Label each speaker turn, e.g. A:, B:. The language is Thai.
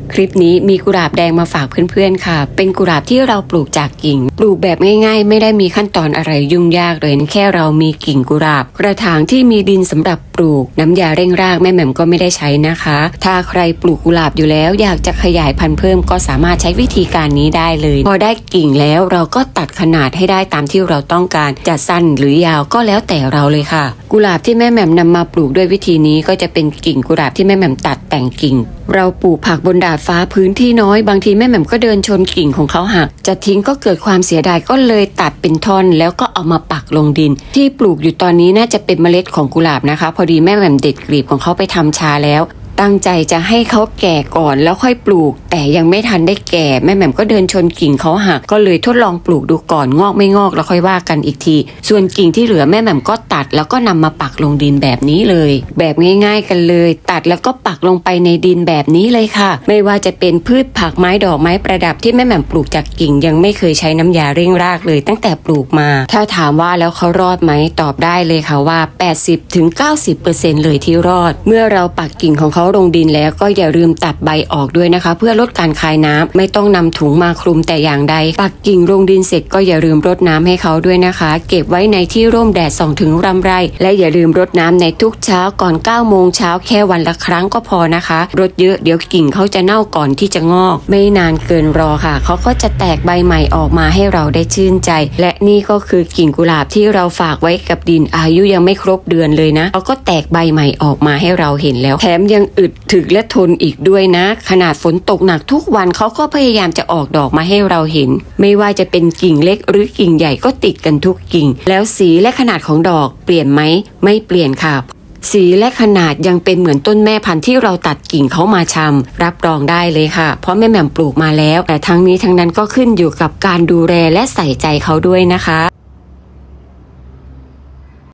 A: คลิปนี้มีกุหลาบแดงมาฝากเพื่อนๆค่ะเป็นกุหลาบที่เราปลูกจากกิ่งปลูกแบบง่ายๆไม่ได้มีขั้นตอนอะไรยุ่งยากเลยแค่เรามีกิ่งกุหลาบกระถางที่มีดินสำหรับปลูกน้ำยาเร่งรากแม่แหม่มก็ไม่ได้ใช้นะคะถ้าใครปลูกกุหลาบอยู่แล้วอยากจะขยายพันธุ์เพิ่มก็สามารถใช้วิธีการนี้ได้เลยพอได้กิ่งแล้วเราก็ตัดขนาดให้ได้ตามที่เราต้องการจะสั้นหรือยาวก็แล้วแต่เราเลยค่ะกุหลาบที่แม่แหม่มนำมาปลูกด้วยวิธีนี้ก็จะเป็นกิ่งกุหลาบที่แม่แหม่มตัดแต่งกิ่งเราปลูกผักบนดาดฟ้าพื้นที่น้อยบางทีแม่แหม่มก็เดินชนกิ่งของเขาหักจะทิ้งก็เกิดความเสียดายก็เลยตัดเป็นท่อนแล้วก็เอามาปักลงดินที่ปลูกอยู่ตอนนี้น่าจะเป็นเมล็ดของกุหลาบนะคะพอดีแม่แหม่มเด็ดกลีบของเขาไปทำชาแล้วตั้งใจจะให้เขาแก่ก่อนแล้วค่อยปลูกแต่ยังไม่ทันได้แก่แม่แหม่มก็เดินชนกิ่งเขาหักก็เลยทดลองปลูกดูก่อนงอกไม่งอกแล้วค่อยว่ากันอีกทีส่วนกิ่งที่เหลือแม่แหม่มก็ตัดแล้วก็นำมาปักลงดินแบบนี้เลยแบบง่ายๆกันเลยตัดแล้วก็ปักลงไปในดินแบบนี้เลยค่ะไม่ว่าจะเป็นพืชผักไม้ดอกไม้ประดับที่แม่แหม่มปลูกจากกิ่งยังไม่เคยใช้น้ำยาเร่งรากเลยตั้งแต่ปลูกมาถ้าถามว่าแล้วเขารอดไหมตอบได้เลยค่ะว่า 80-90% เลยที่รอดเมื่อเราปักกิ่งของเขาลงดินแล้วก็อย่าลืมตัดใบออกด้วยนะคะเพื่อลดการคายน้ำไม่ต้องนำถุงมาคลุมแต่อย่างใดปักกิ่งลงดินเสร็จก็อย่าลืมรดน้ำให้เขาด้วยนะคะเก็บไว้ในที่ร่มแดดส่องถึงรำไรและอย่าลืมรดน้ำในทุกเช้าก่อน9 โมงเช้าแค่วันละครั้งก็พอนะคะรดเยอะเดี๋ยวกิ่งเขาจะเน่าก่อนที่จะงอกไม่นานเกินรอค่ะเขาก็จะแตกใบใหม่ออกมาให้เราได้ชื่นใจและนี่ก็คือกิ่งกุหลาบที่เราฝากไว้กับดินอายุยังไม่ครบเดือนเลยนะเขาก็แตกใบใหม่ออกมาให้เราเห็นแล้วแถมยังอึดถึกและทนอีกด้วยนะขนาดฝนตกหนักทุกวันเขาก็พยายามจะออกดอกมาให้เราเห็นไม่ว่าจะเป็นกิ่งเล็กหรือกิ่งใหญ่ก็ติดกันทุกกิ่งแล้วสีและขนาดของดอกเปลี่ยนไหมไม่เปลี่ยนค่ะสีและขนาดยังเป็นเหมือนต้นแม่พันธุ์ที่เราตัดกิ่งเขามาชำรับรองได้เลยค่ะเพราะแม่แหม่มปลูกมาแล้วแต่ทั้งนี้ทั้งนั้นก็ขึ้นอยู่กับการดูแลและใส่ใจเขาด้วยนะคะ